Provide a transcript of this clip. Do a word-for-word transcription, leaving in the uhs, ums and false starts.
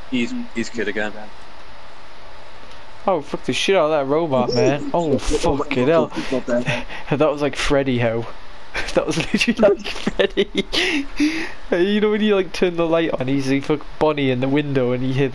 He's he's kid again. Oh, fuck the shit out of that robot, man. Oh, fucking hell. That was like Freddy, how? That was literally like Freddy. You know when you like turn the light on, he's like fucking Bonnie in the window and he hit